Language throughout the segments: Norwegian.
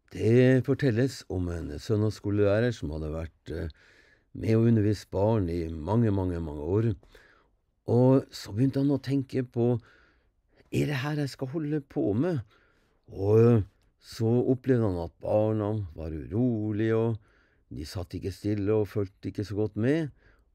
Det fortelles om en søndagsskolelærer som hadde vært med å undervise barn i mange, mange, mange år. Og så begynte han å tenke på, er det her jeg skal holde på med? Og så opplevde han at barna var urolige, og de satt ikke stille og fulgte ikke så godt med.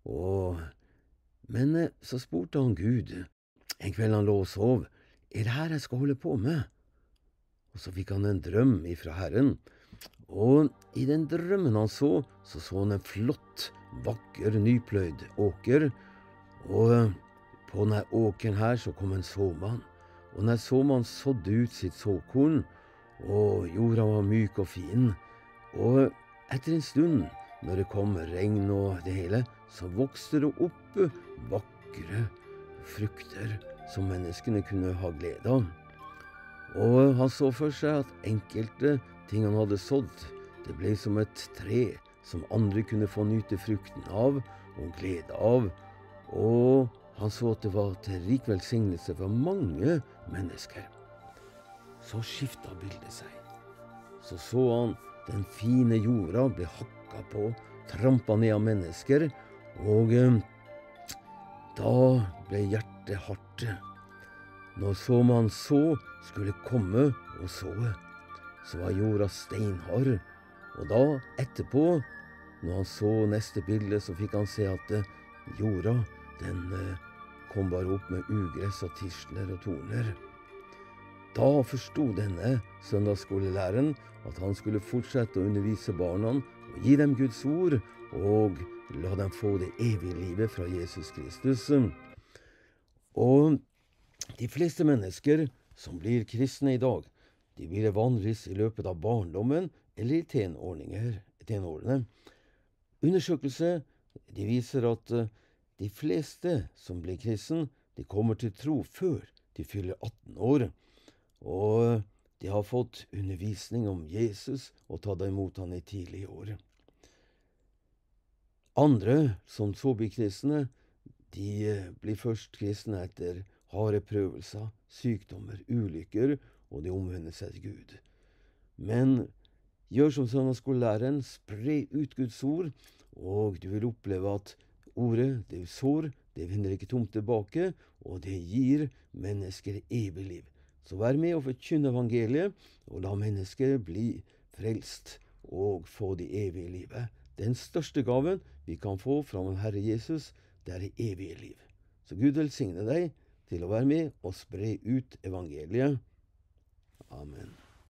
Men så spurte han Gud, en kveld han lå og sov, er det her jeg skal holde på med? Og så fikk han en drøm ifra Herren, og i den drømmen han så han en flott, vakker, nypløyd åker, og på denne åkeren her så kom en såmann, og denne såmann sådde ut sitt såkorn, og jorda var myk og fin, og etter en stund, når det kom regn og det hele, så vokste det opp vakre frukter som menneskene kunne ha glede av. Og han så for seg at enkelte ting han hadde sådd, det ble som et tre som andre kunne få nyte frukten av og glede av. Og han så at det var til rik velsignelse for mange mennesker. Så skiftet bildet seg. Så han den fine jorda ble hakket på, trampet ned av mennesker, og da ble hjertet hardt. Når såmannen skulle komme og såe, så var jorda steinhard, og da etterpå, når han så neste bilde, så fikk han se at jorda, den kom bare opp med ugress og tisler og torner. Da forstod denne søndagsskolelæreren at han skulle fortsette å undervise barna og gi dem Guds ord, og la dem få det evige livet fra Jesus Kristus. Og de fleste mennesker som blir kristne i dag, de blir det vanligvis i løpet av barndommen eller i tenårene. Undersøkelser de viser at de fleste som blir kristen, de kommer til tro før de fyller 18 år. Og de har fått undervisning om Jesus og tatt imot han i tidlige år. Andre som så blir kristne, de blir først kristne etter harde prøvelser, sykdommer, ulykker, og de omvender seg til Gud. Men gjør som søndagsskolelæreren, spre ut Guds ord, og du vil oppleve at ordet, det sår, det vender ikke tomt tilbake, og det gir mennesker evig liv. Så vær med og forkynne evangeliet, og la mennesker bli frelst og få det evige livet. Den største gaven vi kan få fra vår Herre Jesus, det er det evige liv. Så Gud velsigne deg til å være med og spre ut evangeliet. Amen.